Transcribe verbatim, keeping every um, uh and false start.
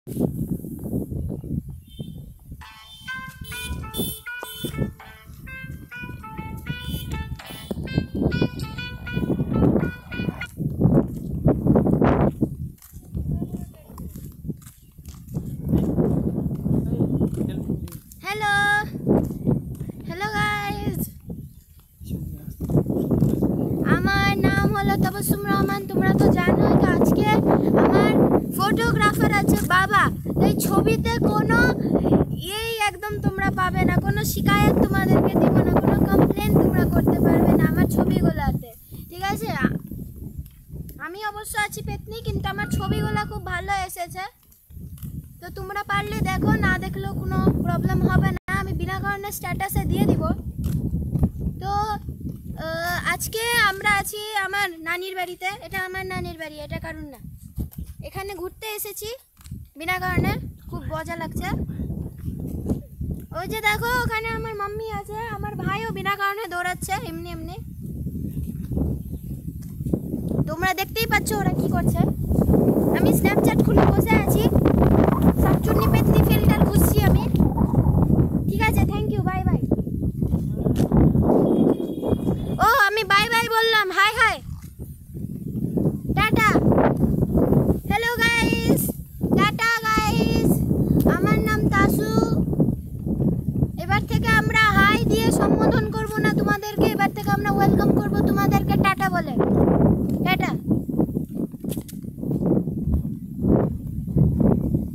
Hello hello guys, আমার নাম হলো তাবাসসুম রহমান। তোমরা তো জানোই তো আজকে আমার ফটোগ্রাফার আছে বাবা। এই ছবিতে কোনো এই একদম তোমরা পাবে না, কোনো শিকায়ত তোমাদেরকে দিব না, কোনো কমপ্লেন তোমরা করতে পারবে না আমার ছবিগুলোতে, ঠিক আছে? আমি অবশ্য আছি পেতনি, কিন্তু আমার ছবিগুলো খুব ভালো এসেছে। তো তোমরা পারলে দেখো, না দেখলেও কোনো প্রবলেম হবে না, আমি বিনা কারণে স্ট্যাটাসে দিয়ে দিব। তো আজকে আমরা আছি আমার নানির বাড়িতে। এটা আমার নানির বাড়ি, এটা কারণ না। এখানে ঘুরতে এসেছি বিনা কারণে, খুব মজা লাগছে। ওই যে দেখো ওখানে আমার মাম্মি আছে, আমার ভাইও বিনা কারণে দৌড়াচ্ছে এমনি এমনি। তোমরা দেখতেই পাচ্ছ ওরা কি করছে। আমি স্ন্যাপচ্যাট খুলে বসে আছি, শাকচুন্নি পেতনি ফিল্টার খুঁজছি আমি। ঠিক আছে, থ্যাংক ইউ, বাই বাই। ও আমি বাই বাই বললাম, hi hi, tata, hello guys, tata guys. আমার নাম তাসু। এবার থেকে আমরা হাই দিয়ে সম্বোধন করব না তোমাদেরকে, এবার থেকে আমরা ওয়েলকাম করব তোমাদেরকে টাটা বলে। টাটা।